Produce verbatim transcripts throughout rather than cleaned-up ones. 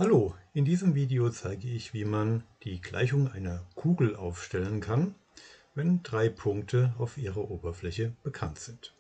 Hallo, in diesem Video zeige ich, wie man die Gleichung einer Kugel aufstellen kann, wenn drei Punkte auf ihrer Oberfläche bekannt sind.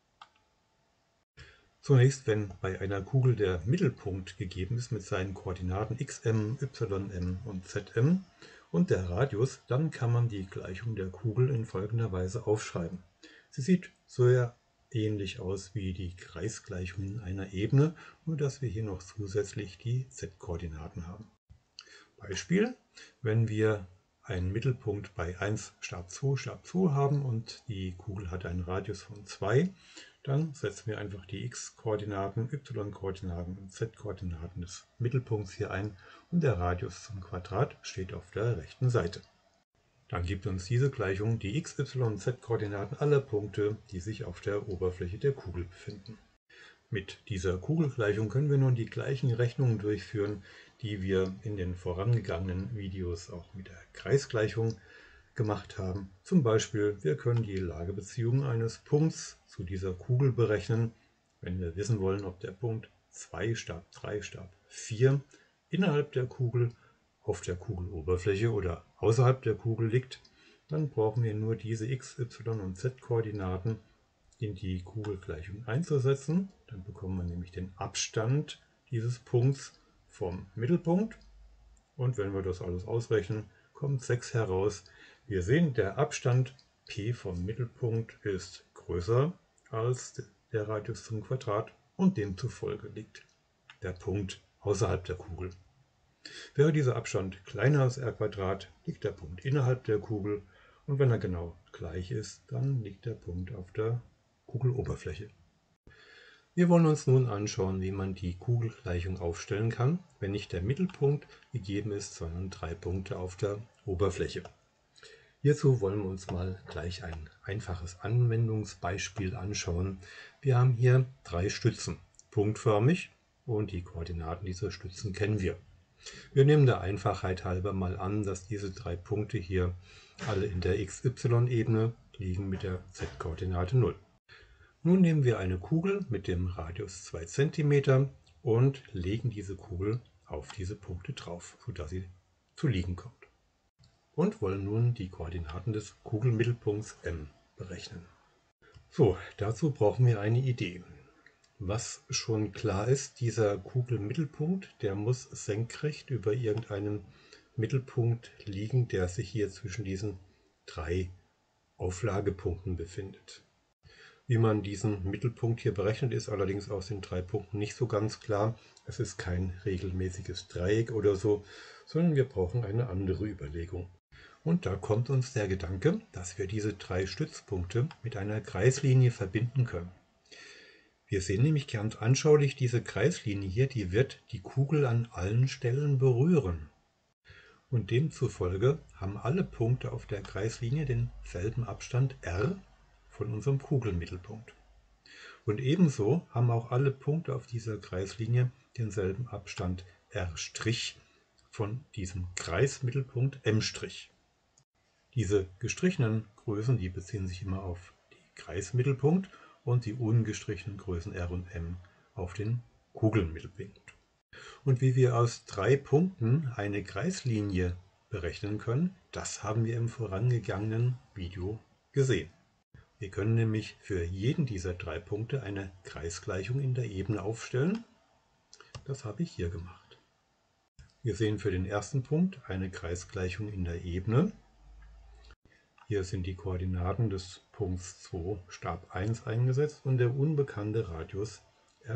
Zunächst, wenn bei einer Kugel der Mittelpunkt gegeben ist mit seinen Koordinaten xm, ym und zm und der Radius, dann kann man die Gleichung der Kugel in folgender Weise aufschreiben. Sie sieht sehr ähnlich aus wie die Kreisgleichung einer Ebene, nur dass wir hier noch zusätzlich die z-Koordinaten haben. Beispiel: Wenn wir einen Mittelpunkt bei eins Stab zwei Stab zwei haben und die Kugel hat einen Radius von zwei, dann setzen wir einfach die x-Koordinaten, y-Koordinaten und z-Koordinaten des Mittelpunkts hier ein und der Radius zum Quadrat steht auf der rechten Seite. Dann gibt uns diese Gleichung die x, y und z-Koordinaten aller Punkte, die sich auf der Oberfläche der Kugel befinden. Mit dieser Kugelgleichung können wir nun die gleichen Rechnungen durchführen, die wir in den vorangegangenen Videos auch mit der Kreisgleichung gemacht haben. Zum Beispiel, wir können die Lagebeziehung eines Punkts zu dieser Kugel berechnen, wenn wir wissen wollen, ob der Punkt zwei Stab drei Stab vier innerhalb der Kugel, auf der Kugeloberfläche oder außerhalb der Kugel liegt. Dann brauchen wir nur diese x, y und z-Koordinaten in die Kugelgleichung einzusetzen. Dann bekommen wir nämlich den Abstand dieses Punkts vom Mittelpunkt. Und wenn wir das alles ausrechnen, kommt sechs heraus. Wir sehen, der Abstand P vom Mittelpunkt ist größer als der Radius zum Quadrat und demzufolge liegt der Punkt außerhalb der Kugel. Wäre dieser Abstand kleiner als r², liegt der Punkt innerhalb der Kugel und wenn er genau gleich ist, dann liegt der Punkt auf der Kugeloberfläche. Wir wollen uns nun anschauen, wie man die Kugelgleichung aufstellen kann, wenn nicht der Mittelpunkt gegeben ist, sondern drei Punkte auf der Oberfläche. Hierzu wollen wir uns mal gleich ein einfaches Anwendungsbeispiel anschauen. Wir haben hier drei Stützen, punktförmig, und die Koordinaten dieser Stützen kennen wir. Wir nehmen der Einfachheit halber mal an, dass diese drei Punkte hier alle in der x y-Ebene liegen mit der z-Koordinate null. Nun nehmen wir eine Kugel mit dem Radius zwei Zentimeter und legen diese Kugel auf diese Punkte drauf, sodass sie zu liegen kommt. Und wollen nun die Koordinaten des Kugelmittelpunkts M berechnen. So, dazu brauchen wir eine Idee. Was schon klar ist, dieser Kugelmittelpunkt, der muss senkrecht über irgendeinem Mittelpunkt liegen, der sich hier zwischen diesen drei Auflagepunkten befindet. Wie man diesen Mittelpunkt hier berechnet, ist allerdings aus den drei Punkten nicht so ganz klar. Es ist kein regelmäßiges Dreieck oder so, sondern wir brauchen eine andere Überlegung. Und da kommt uns der Gedanke, dass wir diese drei Stützpunkte mit einer Kreislinie verbinden können. Wir sehen nämlich ganz anschaulich, diese Kreislinie hier, die wird die Kugel an allen Stellen berühren. Und demzufolge haben alle Punkte auf der Kreislinie denselben Abstand r von unserem Kugelmittelpunkt. Und ebenso haben auch alle Punkte auf dieser Kreislinie denselben Abstand r' von diesem Kreismittelpunkt m'. Diese gestrichenen Größen, die beziehen sich immer auf die Kreismittelpunkt und die ungestrichenen Größen r und m auf den Kugelmittelpunkt. Und wie wir aus drei Punkten eine Kreislinie berechnen können, das haben wir im vorangegangenen Video gesehen. Wir können nämlich für jeden dieser drei Punkte eine Kreisgleichung in der Ebene aufstellen. Das habe ich hier gemacht. Wir sehen für den ersten Punkt eine Kreisgleichung in der Ebene. Hier sind die Koordinaten des Punkts zwei Stab eins eingesetzt und der unbekannte Radius r'.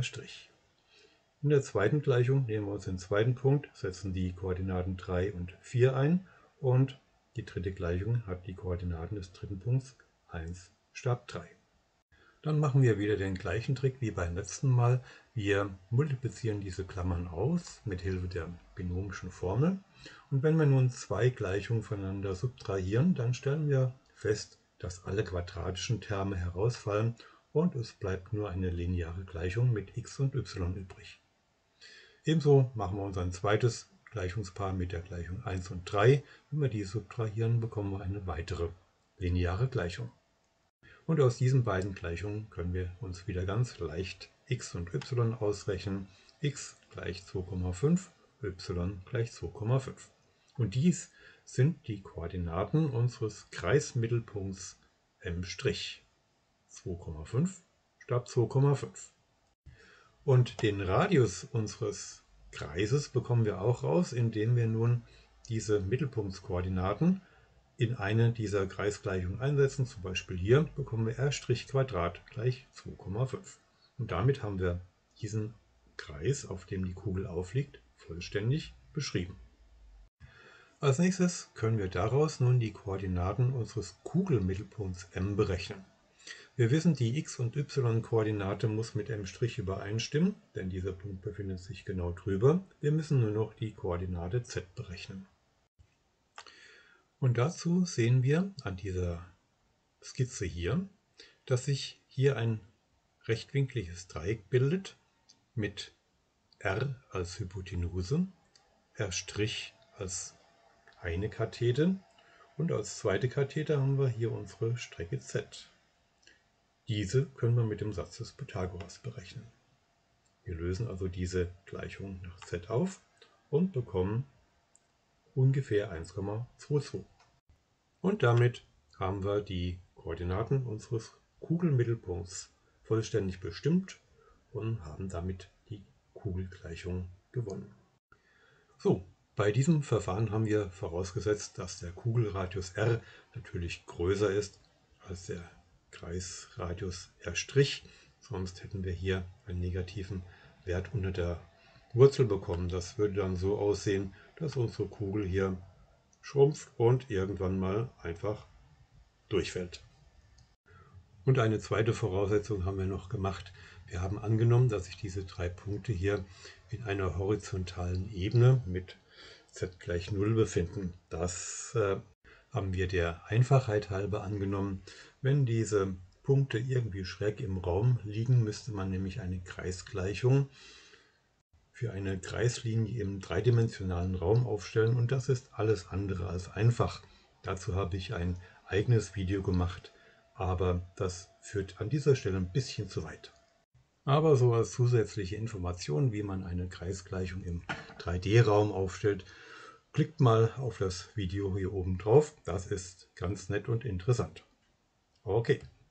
In der zweiten Gleichung nehmen wir uns den zweiten Punkt, setzen die Koordinaten drei und vier ein und die dritte Gleichung hat die Koordinaten des dritten Punkts eins Stab drei. Dann machen wir wieder den gleichen Trick wie beim letzten Mal. Wir multiplizieren diese Klammern aus mit Hilfe der binomischen Formel. Und wenn wir nun zwei Gleichungen voneinander subtrahieren, dann stellen wir fest, dass alle quadratischen Terme herausfallen und es bleibt nur eine lineare Gleichung mit x und y übrig. Ebenso machen wir unser zweites Gleichungspaar mit der Gleichung eins und drei. Wenn wir die subtrahieren, bekommen wir eine weitere lineare Gleichung. Und aus diesen beiden Gleichungen können wir uns wieder ganz leicht x und y ausrechnen. X gleich zwei Komma fünf, y gleich zwei Komma fünf. Und dies sind die Koordinaten unseres Kreismittelpunkts M'. zwei Komma fünf statt zwei Komma fünf. Und den Radius unseres Kreises bekommen wir auch raus, indem wir nun diese Mittelpunktskoordinaten in eine dieser Kreisgleichungen einsetzen. Zum Beispiel hier bekommen wir r' gleich zwei Komma fünf. Und damit haben wir diesen Kreis, auf dem die Kugel aufliegt, vollständig beschrieben. Als nächstes können wir daraus nun die Koordinaten unseres Kugelmittelpunkts M berechnen. Wir wissen, die x- und y-Koordinate muss mit M' übereinstimmen, denn dieser Punkt befindet sich genau drüber. Wir müssen nur noch die Koordinate z berechnen. Und dazu sehen wir an dieser Skizze hier, dass sich hier ein rechtwinkliges Dreieck bildet mit R als Hypotenuse, R' als eine Kathete und als zweite Kathete haben wir hier unsere Strecke z. Diese können wir mit dem Satz des Pythagoras berechnen. Wir lösen also diese Gleichung nach z auf und bekommen ungefähr eins Komma zweiundzwanzig. Und damit haben wir die Koordinaten unseres Kugelmittelpunkts vollständig bestimmt und haben damit die Kugelgleichung gewonnen. So, bei diesem Verfahren haben wir vorausgesetzt, dass der Kugelradius r natürlich größer ist als der Kreisradius r', sonst hätten wir hier einen negativen Wert unter der Wurzel bekommen. Das würde dann so aussehen, dass unsere Kugel hier schrumpft und irgendwann mal einfach durchfällt. Und eine zweite Voraussetzung haben wir noch gemacht. Wir haben angenommen, dass sich diese drei Punkte hier in einer horizontalen Ebene mit z gleich null befinden. Das äh, haben wir der Einfachheit halber angenommen. Wenn diese Punkte irgendwie schräg im Raum liegen, müsste man nämlich eine Kreisgleichung für eine Kreislinie im dreidimensionalen Raum aufstellen und das ist alles andere als einfach. Dazu habe ich ein eigenes Video gemacht, aber das führt an dieser Stelle ein bisschen zu weit. Aber so als zusätzliche Information, wie man eine Kreisgleichung im drei D Raum aufstellt, klickt mal auf das Video hier oben drauf. Das ist ganz nett und interessant. Okay.